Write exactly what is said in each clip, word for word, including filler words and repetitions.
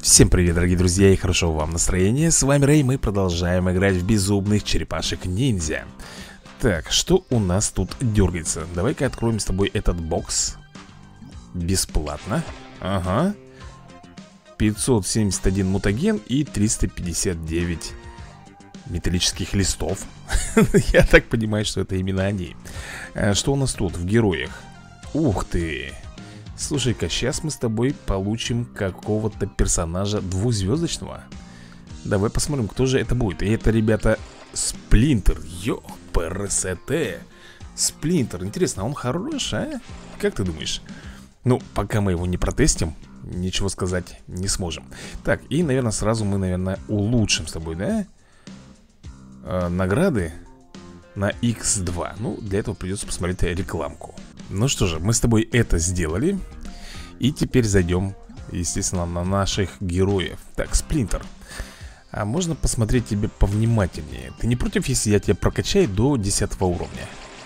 Всем привет, дорогие друзья, и хорошего вам настроения. С вами Рэй, мы продолжаем играть в безумных черепашек-ниндзя. Так, что у нас тут дергается? Давай-ка откроем с тобой этот бокс. Бесплатно. Ага. пятьсот семьдесят один мутаген и триста пятьдесят девять металлических листов. Я так понимаю, что это именно они. Что у нас тут в героях? Ух ты! Слушай-ка, сейчас мы с тобой получим какого-то персонажа двухзвездочного. Давай посмотрим, кто же это будет. И это, ребята, Сплинтер. Ё-пересете. Сплинтер. Интересно, а он хорош, а? Как ты думаешь? Ну, пока мы его не протестим, ничего сказать не сможем. Так, и, наверное, сразу мы, наверное, улучшим с тобой, да? А, награды на икс два. Ну, для этого придется посмотреть рекламку. Ну что же, мы с тобой это сделали. И теперь зайдем, естественно, на наших героев. Так, Сплинтер, а можно посмотреть тебе повнимательнее? Ты не против, если я тебя прокачаю до десятого уровня?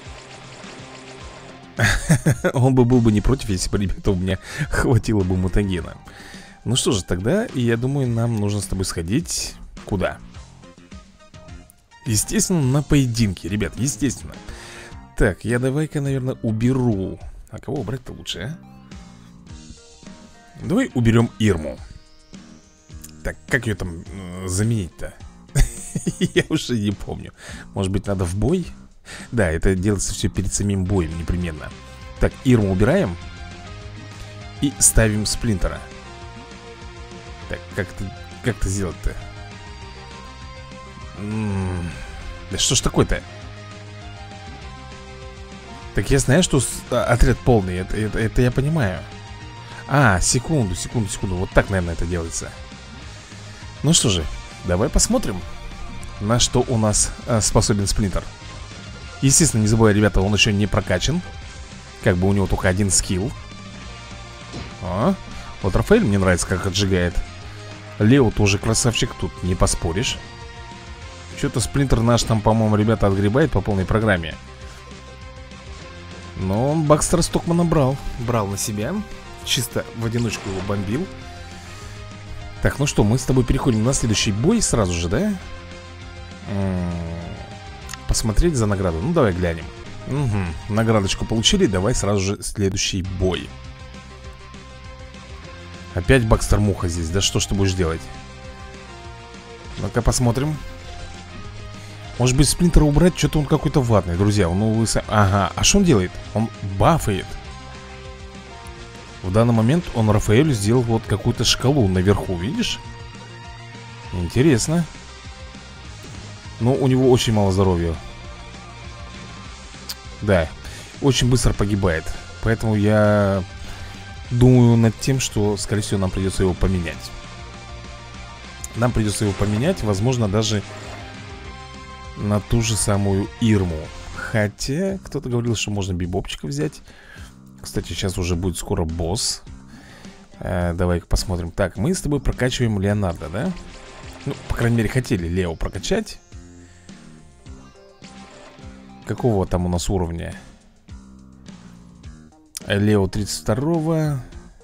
Он бы был бы не против, если бы, ребята, у меня хватило бы мутагена. Ну что же, тогда, я думаю, нам нужно с тобой сходить. Куда? Естественно, на поединки, ребят, естественно. Так, я давай-ка, наверное, уберу. А кого убрать-то лучше, а? Давай уберем Ирму. Так, как ее там э, заменить-то? Я уже не помню. Может быть, надо в бой? Да, это делается все перед самим боем непременно. Так, Ирму убираем. И ставим Сплинтера. Так, как-то как-то сделать-то? М-м-м, да что ж такое-то? Так я знаю, что отряд полный, это, это, это я понимаю. А, секунду, секунду, секунду. Вот так, наверное, это делается. Ну что же, давай посмотрим, на что у нас а, способен Сплинтер. Естественно, не забывай, ребята, он еще не прокачан. Как бы у него только один скилл. А, вот Рафаэль мне нравится, как отжигает. Лео тоже красавчик, тут не поспоришь. Что-то Сплинтер наш там, по-моему, ребята, отгребает по полной программе. Но он Бакстера Стокмана брал. Брал на себя. Чисто в одиночку его бомбил. Так, ну что, мы с тобой переходим на следующий бой сразу же, да? М-м-м, посмотреть за награду. Ну, давай глянем. Угу. Наградочку получили, давай сразу же следующий бой. Опять Бакстер Муха здесь. Да что ж ты будешь делать? Ну-ка посмотрим. Может быть, Сплинтера убрать? Что-то он какой-то ватный, друзья. Он лысый. Ага, а что он делает? Он бафает. В данный момент он Рафаэлю сделал вот какую-то шкалу наверху, видишь? Интересно. Но у него очень мало здоровья. Да, очень быстро погибает. Поэтому я думаю над тем, что, скорее всего, нам придется его поменять. Нам придется его поменять, возможно, даже на ту же самую Ирму. Хотя, кто-то говорил, что можно Бибопчика взять. Кстати, сейчас уже будет скоро босс. э, Давай-ка посмотрим. Так, мы с тобой прокачиваем Леонардо, да? Ну, по крайней мере, хотели Лео прокачать. Какого там у нас уровня? Лео тридцать второго.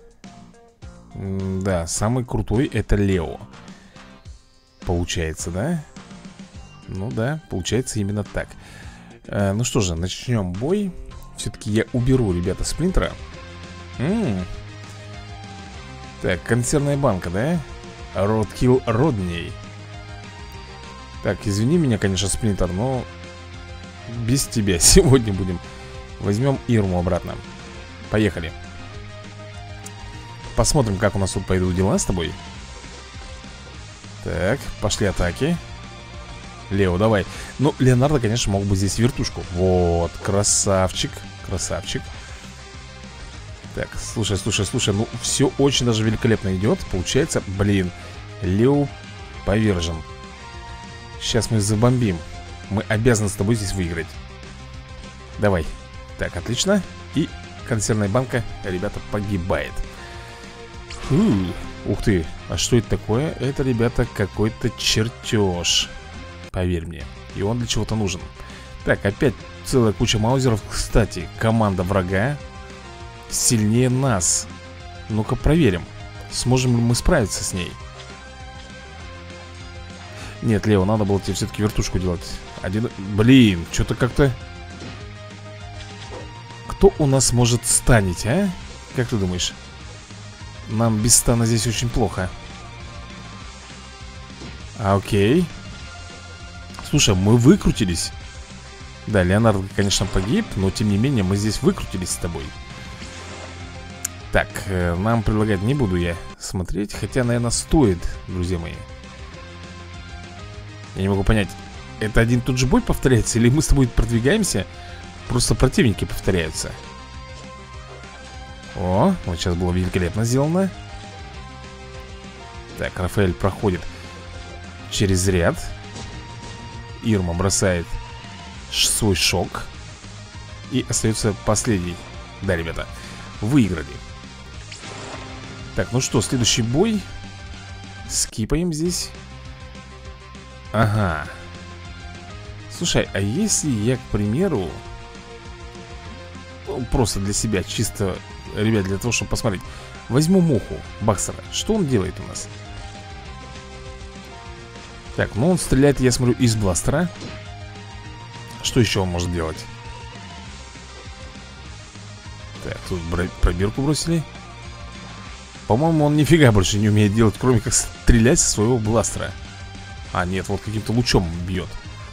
Да, самый крутой это Лео. Получается, да? Ну да, получается именно так. э, Ну что же, начнем бой. Все-таки я уберу, ребята, Сплинтера. М-м. Так, консервная банка, да? Родкилл Родней. Так, извини меня, конечно, Сплинтер, но без тебя сегодня будем. Возьмем Ирму обратно. Поехали. Посмотрим, как у нас тут пойдут дела с тобой. Так, пошли атаки. Лео, давай. Ну, Леонардо, конечно, мог бы здесь вертушку. Вот, красавчик. Красавчик. Так, слушай, слушай, слушай. Ну, все очень даже великолепно идет. Получается, блин, Лео повержен. Сейчас мы забомбим. Мы обязаны с тобой здесь выиграть. Давай. Так, отлично. И консервная банка, ребята, погибает. Фу. Ух ты, а что это такое? Это, ребята, какой-то чертеж. Поверь мне, и он для чего-то нужен. Так, опять целая куча маузеров. Кстати, команда врага сильнее нас. Ну-ка проверим, сможем ли мы справиться с ней. Нет, Лео, надо было тебе все-таки вертушку делать. Один... Блин, что-то как-то... Кто у нас может станить, а? Как ты думаешь? Нам без стана здесь очень плохо. А, окей. Слушай, мы выкрутились. Да, Леонард, конечно, погиб, но тем не менее мы здесь выкрутились с тобой. Так, э, нам предлагать не буду я смотреть. Хотя, наверное, стоит, друзья мои. Я не могу понять, это один тот же бой повторяется, или мы с тобой продвигаемся, просто противники повторяются. О, вот сейчас было великолепно сделано. Так, Рафаэль проходит через ряд. Ирма бросает свой шок. И остается последний. Да, ребята, выиграли. Так, ну что, следующий бой. Скипаем здесь. Ага. Слушай, а если я, к примеру, ну, просто для себя, чисто, ребят, для того, чтобы посмотреть, возьму муху Бакстера. Что он делает у нас? Так, ну он стреляет, я смотрю, из бластера. Что еще он может делать? Так, тут пробирку бросили. По-моему, он нифига больше не умеет делать, кроме как стрелять со своего бластера. А, нет, вот каким-то лучом бьет.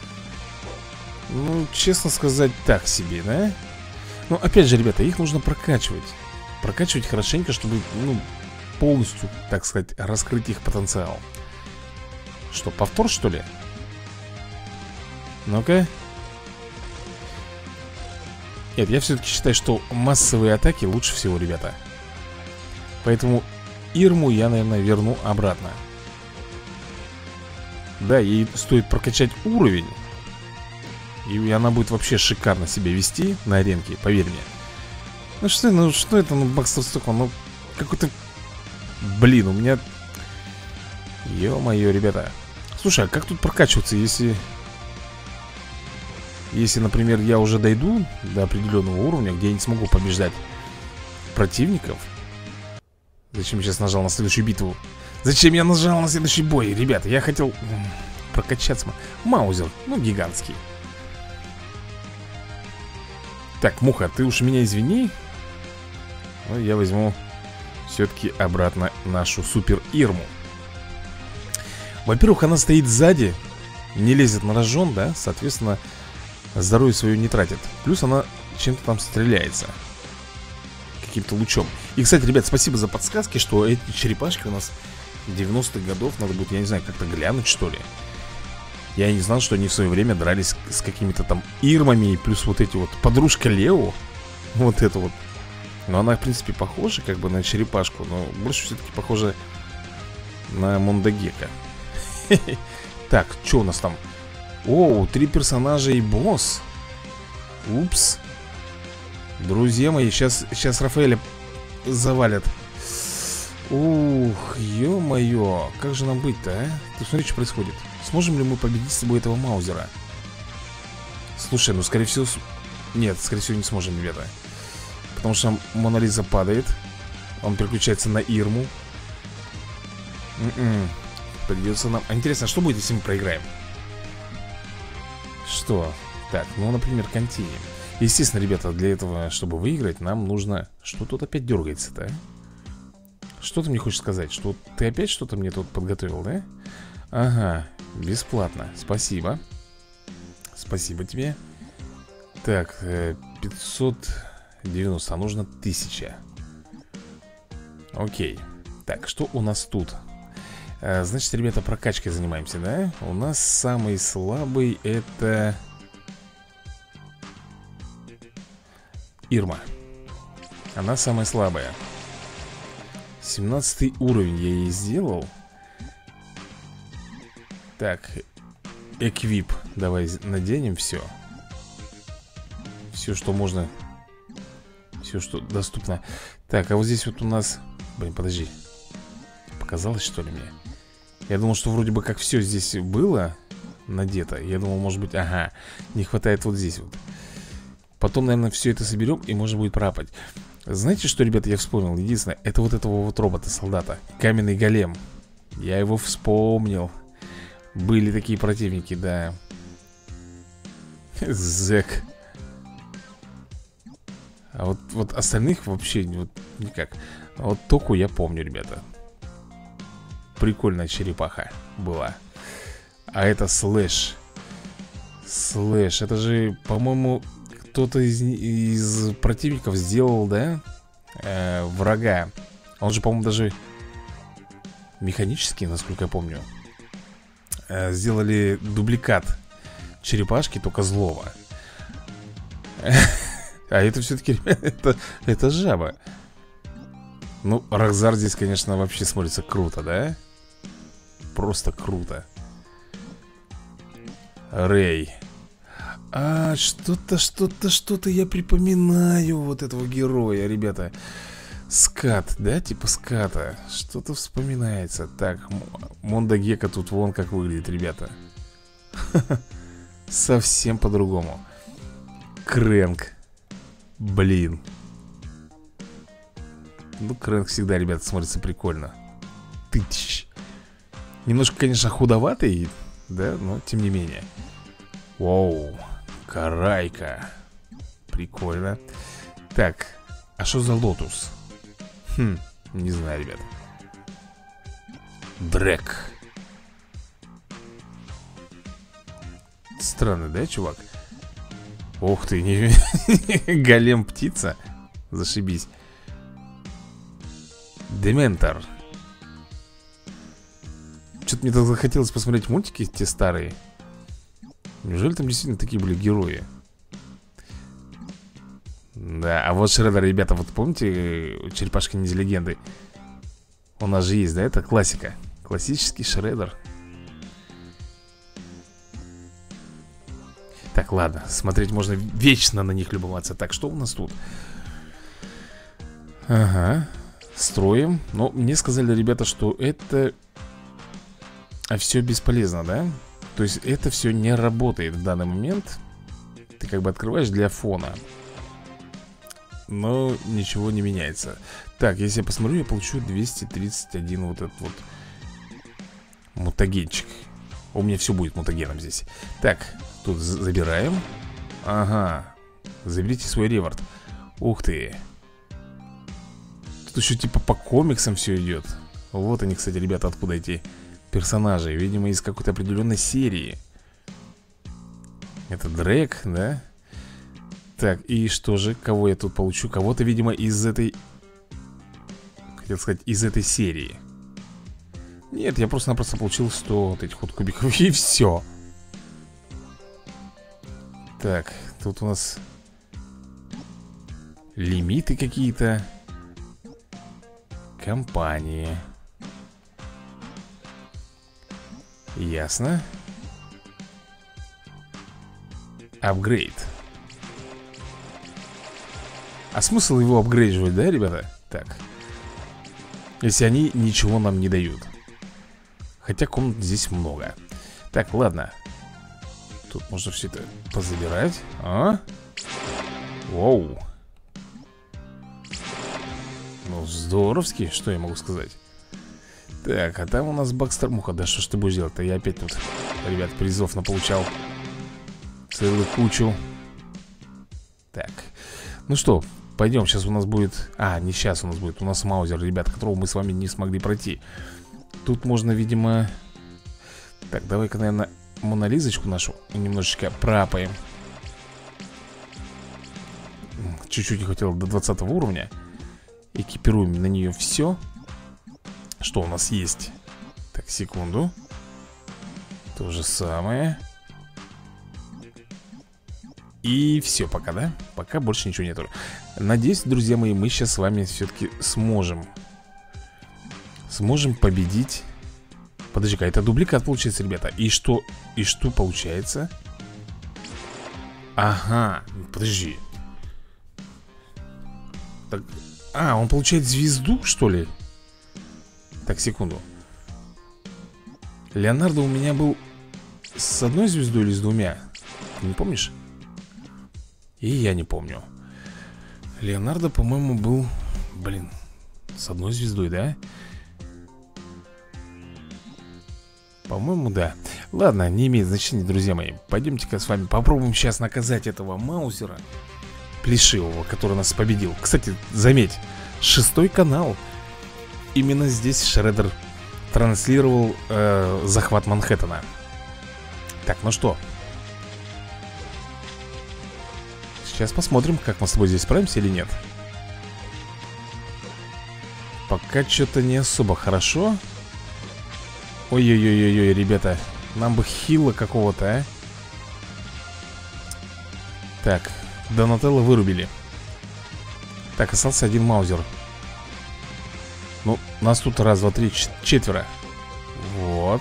Ну, честно сказать, так себе, да? Но, опять же, ребята, их нужно прокачивать. Прокачивать хорошенько, чтобы, ну, полностью, так сказать, раскрыть их потенциал. Что, повтор, что ли? Ну-ка. Нет, я все-таки считаю, что массовые атаки лучше всего, ребята. Поэтому Ирму я, наверное, верну обратно. Да, ей стоит прокачать уровень. И она будет вообще шикарно себя вести на аренке, поверь мне. Ну что, ну что это, ну, Бакстер Стокман, ну, какой-то... Блин, у меня... Ё-моё, ребята. Слушай, а как тут прокачиваться, если... Если, например, я уже дойду до определенного уровня, где я не смогу побеждать противников? Зачем я сейчас нажал на следующую битву? Зачем я нажал на следующий бой? Ребята, я хотел прокачаться. Маузер, ну, гигантский. Так, Муха, ты уж меня извини. Но я возьму все-таки обратно нашу супер Ирму. Во-первых, она стоит сзади, не лезет на рожон, да? Соответственно, здоровье свое не тратит. Плюс она чем-то там стреляется, каким-то лучом. И, кстати, ребят, спасибо за подсказки, что эти черепашки у нас девяностых годов. Надо будет, я не знаю, как-то глянуть, что ли. Я не знал, что они в свое время дрались с какими-то там Ирмами. И плюс вот эти вот подружка Лео. Вот это вот. Но она, в принципе, похожа как бы на черепашку. Но больше все-таки похожа на Мондагека. Так, что у нас там? О, три персонажа и босс. Упс. Друзья мои, сейчас, сейчас Рафаэля завалят. Ух, ё-моё. Как же нам быть-то, а? Ты смотри, что происходит. Сможем ли мы победить с тобой этого Маузера? Слушай, ну скорее всего... Нет, скорее всего не сможем, ребята. Потому что Мона Лиза падает. Он переключается на Ирму. М-м. Придется нам... А интересно, что будет, если мы проиграем? Что? Так, ну, например, континуум. Естественно, ребята, для этого, чтобы выиграть, нам нужно... Что тут опять дергается-то, а? Что ты мне хочешь сказать? Что ты опять что-то мне тут подготовил, да? Ага, бесплатно, спасибо. Спасибо тебе. Так, пятьсот девяносто, а нужно тысяча. Окей. Так, что у нас тут? а, Значит, ребята, прокачкой занимаемся, да? У нас самый слабый это... Ирма. Она самая слабая. семнадцатый уровень я ей сделал. Так, эквип. Давай наденем все. Все, что можно. Все, что доступно. Так, а вот здесь вот у нас... Блин, подожди. Показалось, что ли, мне? Я думал, что вроде бы как все здесь было надето. Я думал, может быть, ага, не хватает вот здесь вот. Потом, наверное, все это соберем и можно будет пропать. Знаете, что, ребята, я вспомнил? Единственное, это вот этого вот робота-солдата. Каменный голем. Я его вспомнил. Были такие противники, да. Зэк. А вот, вот остальных вообще вот никак. А вот Току я помню, ребята. Прикольная черепаха была. А это Слэш. Слэш, это же, по-моему, кто-то из, из противников сделал, да? Э, врага. Он же, по-моему, даже механически, насколько я помню, э, сделали дубликат черепашки, только злого. А это все-таки, это, это жаба. Ну, Рокзар здесь, конечно, вообще смотрится круто, да? Просто круто. Рэй. А, что-то, что-то, что-то я припоминаю вот этого героя, ребята. Скат, да, типа ската. Что-то вспоминается. Так, Монда Гека тут вон как выглядит, ребята. Совсем по-другому. Крэнк. Блин. Ну, Крэнк всегда, ребята, смотрится прикольно. Тыч. Немножко, конечно, худоватый, да, но тем не менее. Воу, Карайка. Прикольно. Так, а что за лотус? Хм, не знаю, ребят. Дрек. Странный, да, чувак? Ух ты, не... голем птица. Зашибись. Дементор. Что-то мне так захотелось посмотреть мультики те старые. Неужели там действительно такие были герои? Да, а вот Шреддер, ребята, вот помните черепашка ниндзя легенды? У нас же есть, да, это классика. Классический Шреддер. Так, ладно, смотреть можно вечно на них любоваться. Так, что у нас тут? Ага, строим. Но мне сказали, ребята, что это все бесполезно, да? То есть это все не работает в данный момент. Ты как бы открываешь для фона, но ничего не меняется. Так, если я посмотрю, я получу двести тридцать один вот этот вот мутагенчик. У меня все будет мутагеном здесь. Так, тут забираем. Ага, заберите свой реворд. Ух ты. Тут еще типа по комиксам все идет. Вот они, кстати, ребята, откуда эти персонажи. Видимо, из какой-то определенной серии. Это Дрек, да? Так, и что же, кого я тут получу? Кого-то, видимо, из этой... Хотел сказать, из этой серии. Нет, я просто-напросто получил сто вот этих вот кубиков. И все. Так, тут у нас лимиты какие-то. Компании. Ясно. Апгрейд. А смысл его апгрейдживать, да, ребята? Так. Если они ничего нам не дают. Хотя комнат здесь много. Так, ладно. Тут можно все это позабирать. А? Воу. Ну, здоровски, что я могу сказать. Так, а там у нас Бакстер Муха. Да что ж ты будешь делать-то? Я опять тут, ребят, призов наполучал целую кучу. Так, ну что, пойдем, сейчас у нас будет... А, не сейчас у нас будет, у нас Маузер, ребят, которого мы с вами не смогли пройти. Тут можно, видимо... Так, давай-ка, наверное, Монолизочку нашу немножечко пропаем. Чуть-чуть не хватило до двадцатого уровня. Экипируем на нее все, что у нас есть. Так, секунду. То же самое. И все пока, да? Пока больше ничего нету. Надеюсь, друзья мои, мы сейчас с вами все-таки сможем Сможем победить. Подожди-ка, это дубликат получается, ребята. И что, и что получается? Ага, подожди. Так, а, он получает звезду, что ли? Так, секунду. Леонардо у меня был с одной звездой или с двумя? Ты не помнишь? И я не помню. Леонардо, по-моему, был... Блин, с одной звездой, да? По-моему, да. Ладно, не имеет значения, друзья мои. Пойдемте-ка с вами попробуем сейчас наказать этого Маузера плешивого, который нас победил. Кстати, заметь, шестой канал. Именно здесь Шреддер транслировал э, захват Манхэттена. Так, ну что, сейчас посмотрим, как мы с тобой здесь справимся или нет. Пока что-то не особо хорошо. Ой-ой-ой-ой, ребята, нам бы хила какого-то, а. Так, Донателло вырубили. Так, остался один Маузер. Ну, нас тут раз, два, три, четверо. Вот.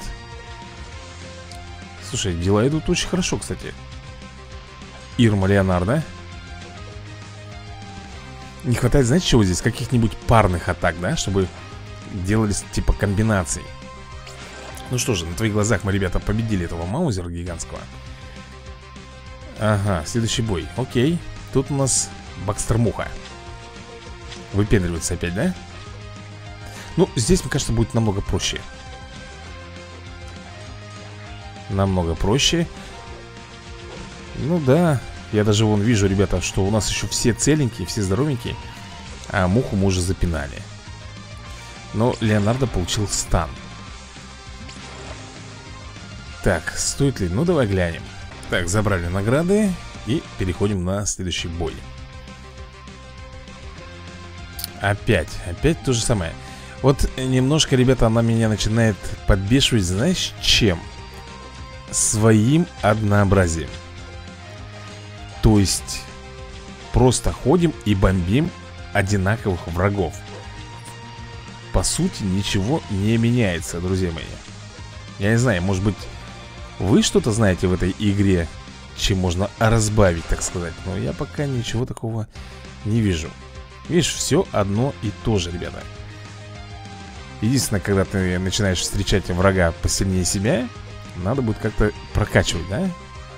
Слушай, дела идут очень хорошо, кстати. Ирма, Леонардо. Не хватает, знаете, чего здесь? Каких-нибудь парных атак, да? Чтобы делались типа комбинаций. Ну что же, на твоих глазах мы, ребята, победили этого Маузера гигантского. Ага, следующий бой. Окей. Тут у нас Бакстер Муха. Выпендривается опять, да? Ну, здесь, мне кажется, будет намного проще. Намного проще. Ну да. Я даже вон вижу, ребята, что у нас еще все целенькие, все здоровенькие. А Муху мы уже запинали. Но Леонардо получил стан. Так, стоит ли? Ну, давай глянем. Так, забрали награды. И переходим на следующий бой. Опять, опять то же самое. Вот немножко, ребята, она меня начинает подбешивать, знаешь, чем? Своим однообразием. То есть просто ходим и бомбим одинаковых врагов. По сути, ничего не меняется, друзья мои. Я не знаю, может быть, вы что-то знаете в этой игре, чем можно разбавить, так сказать. Но я пока ничего такого не вижу. Видишь, все одно и то же, ребята. Единственное, когда ты начинаешь встречать врага посильнее себя, надо будет как-то прокачивать, да?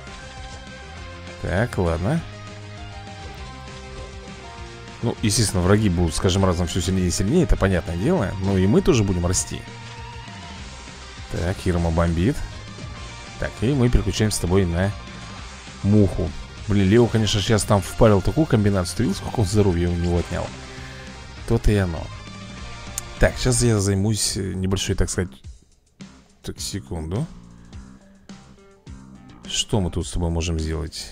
Так, ладно. Ну, естественно, враги будут с каждым разом все сильнее и сильнее, это понятное дело. Но и мы тоже будем расти. Так, Ирма бомбит. Так, и мы переключаем с тобой на Муху. Блин, Лео, конечно, сейчас там впарил такую комбинацию. Ты видел, сколько он здоровья у него отнял? То-то и оно. Так, сейчас я займусь небольшой, так сказать. Так, секунду. Что мы тут с тобой можем сделать?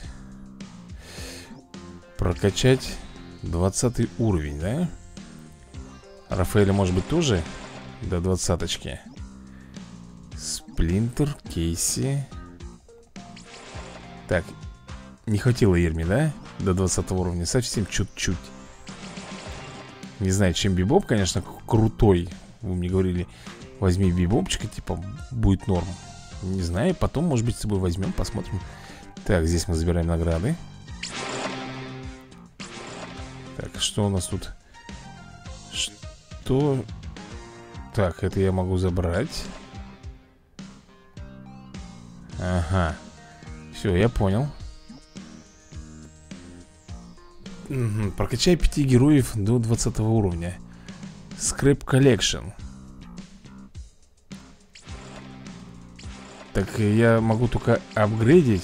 Прокачать двадцатый уровень, да? Рафаэля, может быть, тоже до двадцаточки. Сплинтер, Кейси. Так, не хватило Ирме, да? До двадцатого уровня, совсем чуть-чуть. Не знаю, чем Бибоп, конечно, крутой. Вы мне говорили, возьми Бибопчика, типа, будет норм. Не знаю, потом, может быть, с собой возьмем, посмотрим. Так, здесь мы забираем награды. Так, что у нас тут? Что? Так, это я могу забрать. Ага. Все, я понял. Угу. Прокачай пяти героев до двадцатого уровня. Scrap Collection. Так, я могу только апгрейдить.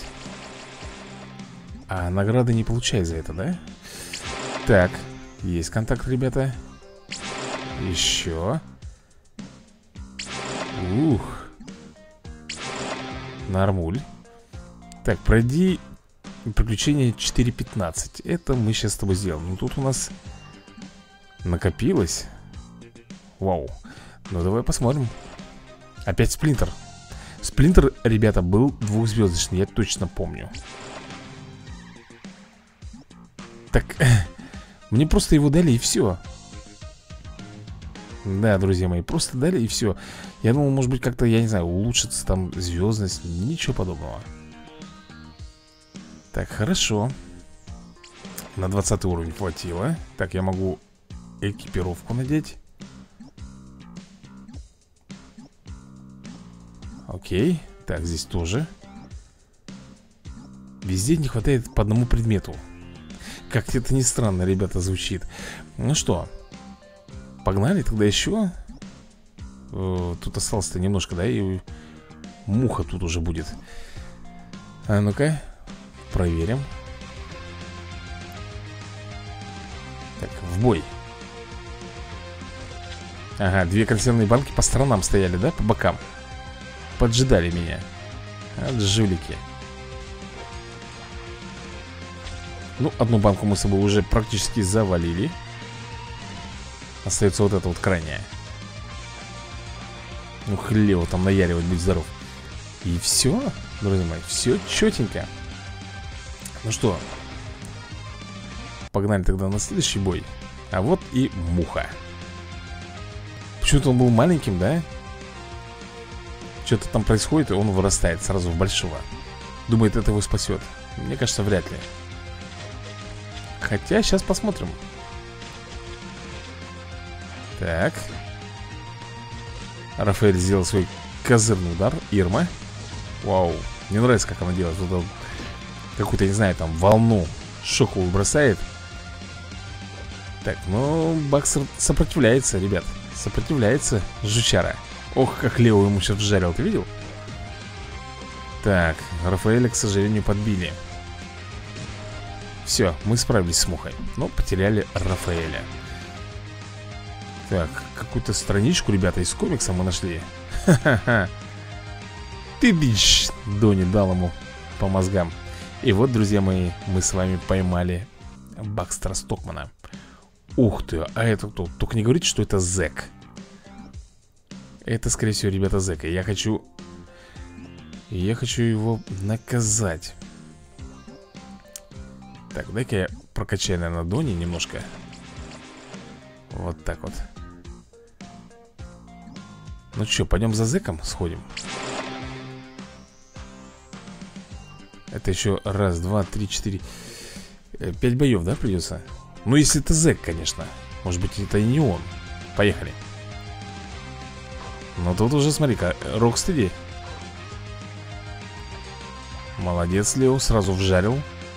А награды не получаю за это, да? Так, есть контакт, ребята. Еще. Ух. Нормуль. Так, пройди приключение четыре пятнадцать. Это мы сейчас с тобой сделаем. Ну, тут у нас накопилось. Вау. Ну, давай посмотрим. Опять Сплинтер. Сплинтер, ребята, был двухзвездочный, я точно помню. Так, мне просто его дали и все. Да, друзья мои, просто дали и все. Я думал, может быть, как-то, я не знаю, улучшится там звездность. Ничего подобного. Так, хорошо. На двадцатый уровень хватило. Так, я могу экипировку надеть. Окей, так, здесь тоже. Везде не хватает по одному предмету. Как это ни странно, ребята, звучит. Ну что, погнали тогда еще. Тут осталось-то немножко, да, и Муха тут уже будет. А ну-ка, проверим. Так, в бой. Ага, две консервные банки по сторонам стояли, да, по бокам. Поджидали меня. А, жулики. Ну, одну банку мы с собой уже практически завалили. Остается вот эта вот крайняя. Ну, хлево там наяривать, будь здоров. И все, друзья мои, все четенько. Ну что, погнали тогда на следующий бой. А вот и муха. Почему-то он был маленьким, да? Что-то там происходит, и он вырастает сразу в большого. Думает, это его спасет. Мне кажется, вряд ли. Хотя, сейчас посмотрим. Так. Рафаэль сделал свой козырный удар. Ирма. Вау. Мне нравится, как она делает. Вот какую-то, не знаю, там волну шоковую бросает. Так, ну, Бакстер сопротивляется, ребят. Сопротивляется жучара. Ох, как Лео ему сейчас вжарил, ты видел? Так, Рафаэля, к сожалению, подбили. Все, мы справились с мухой, но потеряли Рафаэля. Так, какую-то страничку, ребята, из комикса мы нашли. Ха-ха-ха. Ты бич, Дони дал ему по мозгам. И вот, друзья мои, мы с вами поймали Бакстера Стокмана. Ух ты, а это кто? Только не говорите, что это зэк. Это, скорее всего, ребята, зэка. Я хочу... Я хочу его наказать. Так, дай-ка я прокачаю, наверное, Дони немножко. Вот так вот. Ну что, пойдем за зэком сходим. Это еще раз, два, три, четыре, пять боев, да, придется? Ну, если это зэк, конечно. Может быть, это и не он. Поехали. Ну, тут уже, смотри-ка, Рокстеди. Молодец, Лео, сразу вжарил.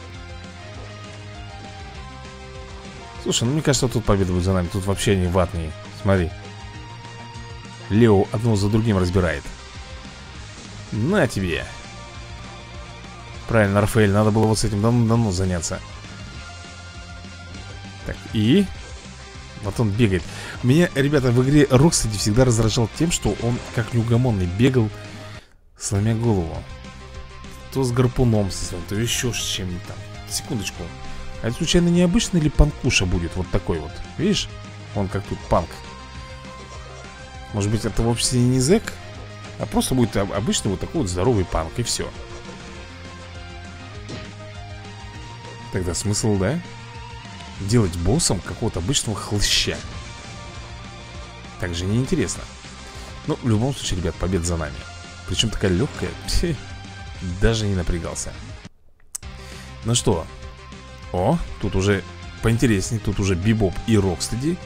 Слушай, ну мне кажется, тут победа будет за нами. Тут вообще они ватные. Смотри. Лео одно за другим разбирает. На тебе. Правильно, Рафаэль, надо было вот с этим давно заняться. Так, и... Вот он бегает. Меня, ребята, в игре Рокстеди всегда раздражал тем, что он, как неугомонный, бегал, сломя голову. То с гарпуном со своим, то еще с чем-нибудь там. Секундочку. А это случайно необычный или панкуша будет вот такой вот? Видишь? Он как тут панк. Может быть, это вовсе не зэк, а просто будет обычный вот такой вот здоровый панк, и все. Тогда смысл, да? Делать боссом какого-то обычного хлыща. Так же неинтересно. Но в любом случае, ребят, победа за нами. Причем такая легкая. Пси, даже не напрягался. Ну что? О, тут уже поинтереснее. Тут уже Бибоп и Рокстеди.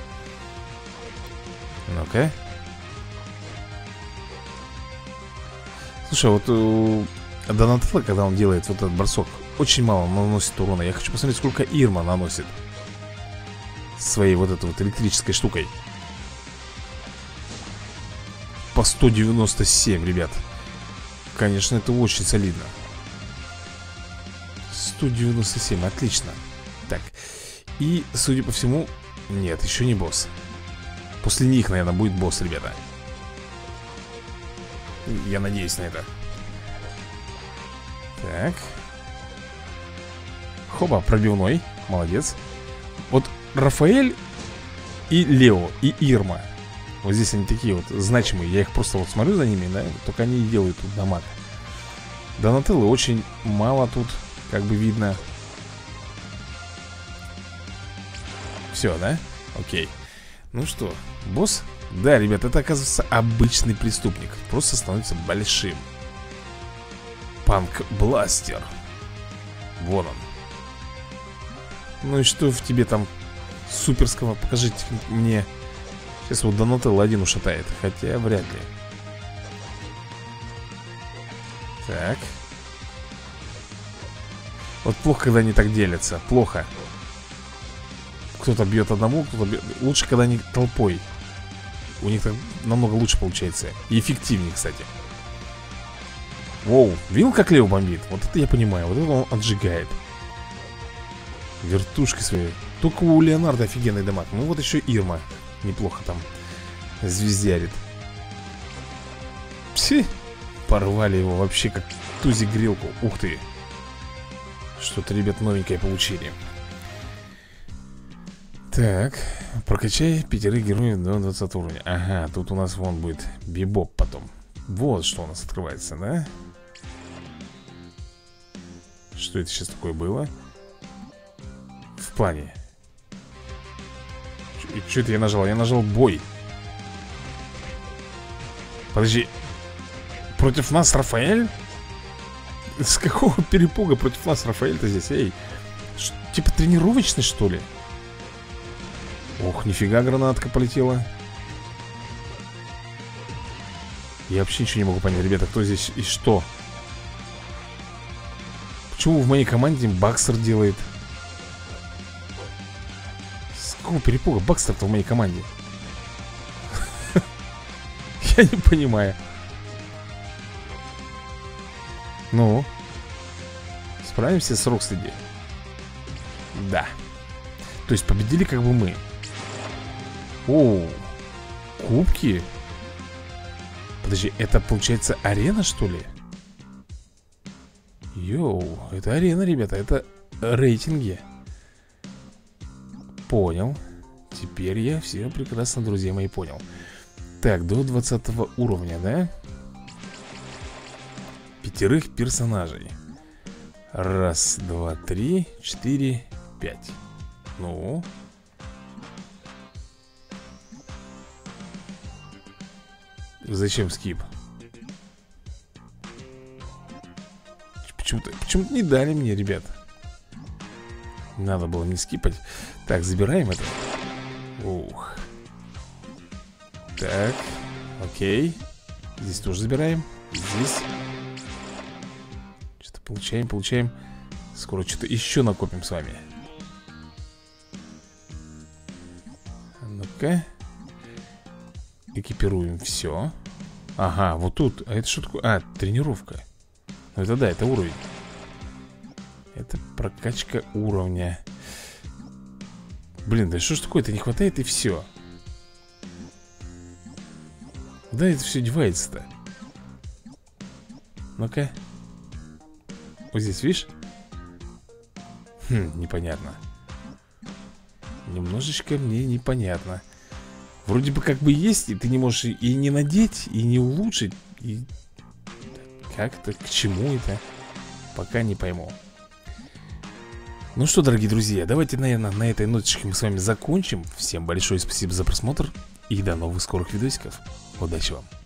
Ну-ка. Слушай, вот у Донателло, когда он делает вот этот бросок, очень мало наносит урона. Я хочу посмотреть, сколько Ирма наносит своей вот этой вот электрической штукой. По сто девяносто семь, ребят. Конечно, это очень солидно. сто девяносто семь, отлично. Так, и, судя по всему, нет, еще не босс. После них, наверное, будет босс, ребята. Я надеюсь на это. Так. Хоба, пробивной, молодец. Вот Рафаэль и Лео, и Ирма. Вот здесь они такие вот значимые. Я их просто вот смотрю за ними, да, только они и делают тут дамаг. Донателло очень мало тут, как бы видно. Все, да? Окей. Ну что, босс? Да, ребят, это, оказывается, обычный преступник. Просто становится большим. Панк-бластер. Вон он. Ну и что в тебе там суперского? Покажите мне. Сейчас вот Донателло один ушатает. Хотя вряд ли. Так. Вот плохо, когда они так делятся. Плохо. Кто-то бьет одному, кто-то бьет... Лучше, когда они толпой. У них так намного лучше получается. И эффективнее, кстати. Воу, видел, как Лео бомбит? Вот это я понимаю, вот это он отжигает. Вертушки свои. Только у Леонардо офигенный дамаг. Ну вот еще Ирма неплохо там звездярит. Пси. Порвали его вообще как тузик-грелку. Ух ты. Что-то, ребят, новенькое получили. Так, прокачай пятерых героев до двадцатого уровня. Ага, тут у нас вон будет Бибоп потом. Вот что у нас открывается, да? Что это сейчас такое было? В плане. Что это я нажал? Я нажал бой. Подожди. Против нас Рафаэль? С какого перепуга против нас Рафаэль-то здесь? Эй, Ш типа тренировочный, что ли? Ох, нифига гранатка полетела. Я вообще ничего не могу понять, ребята, кто здесь и что. Почему в моей команде Бакстер делает? С какого перепуга Бакстер-то в моей команде? Я не понимаю. Ну, справимся с Рокстеди? Да. То есть победили как бы мы. Оу, кубки? Подожди, это получается арена, что ли? Йоу, это арена, ребята, это рейтинги. Понял. Теперь я все прекрасно, друзья мои, понял. Так, до двадцатого уровня, да? Пятерых персонажей. Раз, два, три, четыре, пять. Ну. Зачем скип? Почему-то почему-то не дали мне, ребят. Надо было не скипать. Так, забираем это. Ух. Так, окей. Здесь тоже забираем. Здесь. Что-то получаем, получаем. Скоро что-то еще накопим с вами. Ну-ка. Экипируем все. Ага, вот тут. А это что такое? А, тренировка. Ну это да, это уровень. Это прокачка уровня. Блин, да что ж такое-то? Не хватает и все. Да это все девается-то. Ну-ка. Вот здесь, видишь? Хм, непонятно. Немножечко мне непонятно. Вроде бы как бы есть, и ты не можешь и не надеть, и не улучшить. И как-то к чему это? Пока не пойму. Ну что, дорогие друзья, давайте, наверное, на этой ноточке мы с вами закончим. Всем большое спасибо за просмотр. И до новых скорых видосиков. Удачи вам.